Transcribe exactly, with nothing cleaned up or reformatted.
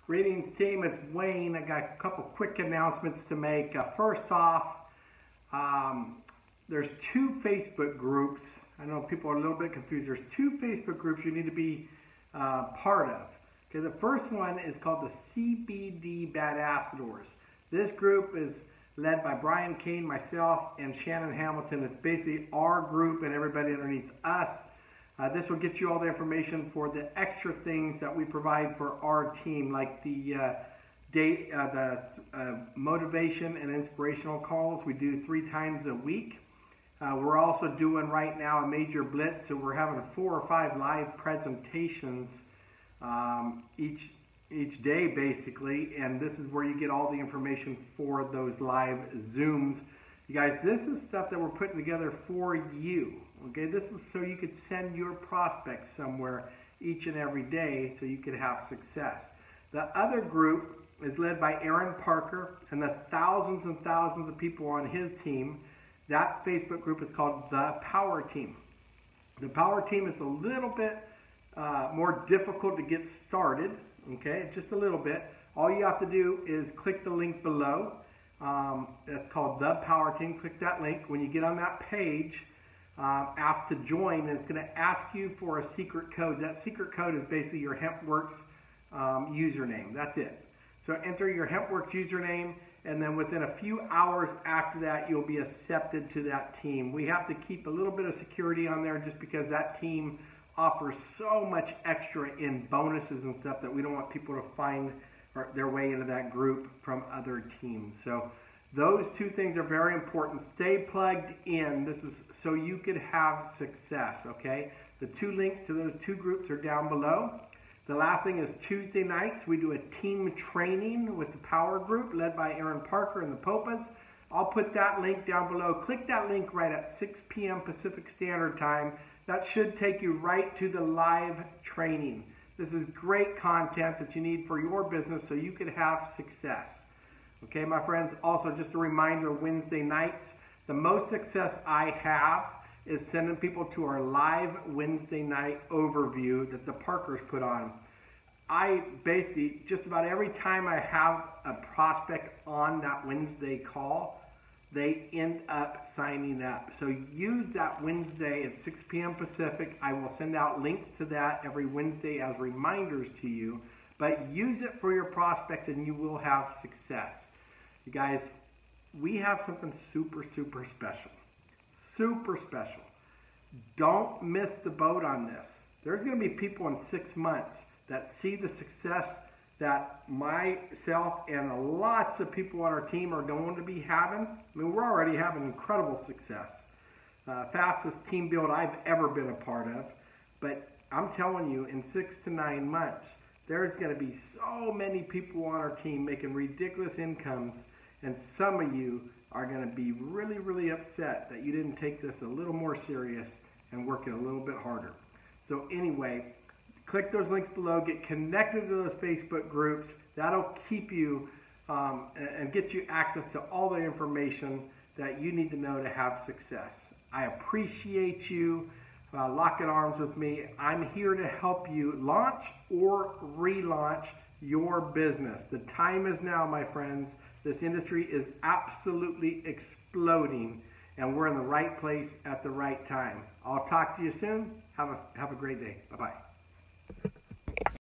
Greetings team, it's Wayne. I got a couple quick announcements to make. Uh, first off, um, there's two Facebook groups. I know people are a little bit confused. There's two Facebook groups you need to be uh, part of. Okay, the first one is called the C B D Badassadors. This group is led by Brian Kane, myself, and Shannon Hamilton. It's basically our group and everybody underneath us. Uh, this will get you all the information for the extra things that we provide for our team, like the uh, date, uh, the uh, motivation and inspirational calls we do three times a week. Uh, we're also doing right now a major blitz, so we're having four or five live presentations um, each each day, basically, and this is where you get all the information for those live Zooms. You guys, this is stuff that we're putting together for you. Okay, this is so you could send your prospects somewhere each and every day so you could have success. The other group is led by Aaron Parker and the thousands and thousands of people on his team. That Facebook group is called The Power Team. The Power Team is a little bit uh, more difficult to get started, okay, just a little bit. All you have to do is click the link below. Um, that's called The Power Team. Click that link. When you get on that page, uh, ask to join, and it's going to ask you for a secret code. That secret code is basically your HempWorks um, username. That's it. So enter your HempWorks username, and then within a few hours after that, you'll be accepted to that team. We have to keep a little bit of security on there just because that team offers so much extra in bonuses and stuff that we don't want people to find their way into that group from other teams. So those two things are very important. Stay plugged in. This is so you could have success, okay? The two links to those two groups are down below. The last thing is Tuesday nights, we do a team training with the Power Group led by Aaron Parker and the Popas. I'll put that link down below. Click that link right at six P M Pacific Standard Time. That should take you right to the live training. This is great content that you need for your business so you could have success. Okay, my friends, also just a reminder, Wednesday nights, the most success I have is sending people to our live Wednesday night overview that the Parkers put on. I basically, just about every time I have a prospect on that Wednesday call, they end up signing up. So use that Wednesday at six P M Pacific. I will send out links to that every Wednesday as reminders to you. But use it for your prospects and you will have success. You guys, we have something super, super special. Super special. Don't miss the boat on this. There's going to be people in six months that see the success that myself and lots of people on our team are going to be having. I mean, we're already having incredible success. Uh, fastest team build I've ever been a part of. But I'm telling you, in six to nine months, there's going to be so many people on our team making ridiculous incomes, and some of you are going to be really, really upset that you didn't take this a little more serious and work it a little bit harder. So anyway, click those links below, get connected to those Facebook groups. That'll keep you um, and get you access to all the information that you need to know to have success. I appreciate you uh, locking arms with me. I'm here to help you launch or relaunch your business. The time is now, my friends. This industry is absolutely exploding, and we're in the right place at the right time. I'll talk to you soon. Have a, have a great day. Bye-bye.